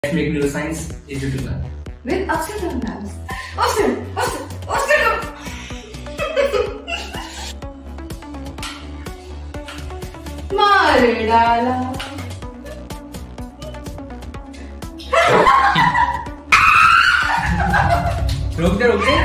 Let's make neuroscience easy to learn. With upset and dance. Upset. मारे डाला। रोक दे